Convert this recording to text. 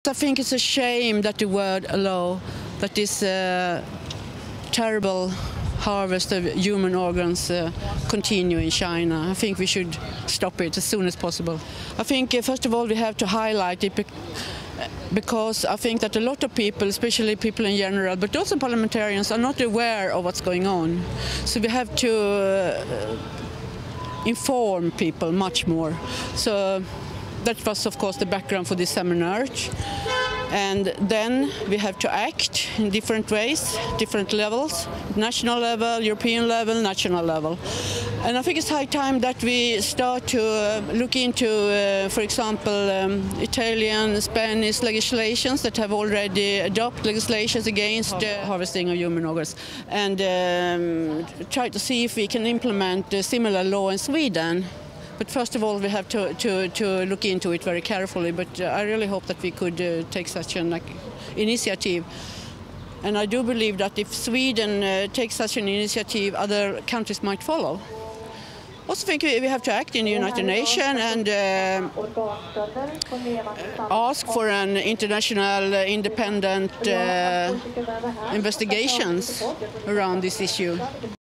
I think it's a shame that the word allow, that this terrible harvest of human organs continue in China. I think we should stop it as soon as possible. I think first of all we have to highlight it because I think that a lot of people, especially people in general, but also parliamentarians, are not aware of what's going on. So we have to inform people much more. So that was, of course, the background for this seminar. And then we have to act in different ways, different levels, national level, European level, national level. And I think it's high time that we start to look into, for example, Italian, Spanish legislations that have already adopted legislations against harvesting of human organs, and try to see if we can implement a similar law in Sweden. But first of all, we have to look into it very carefully. But I really hope that we could take such an initiative. And I do believe that if Sweden takes such an initiative, other countries might follow. I also think we have to act in the United Nations and ask for an international independent investigations around this issue.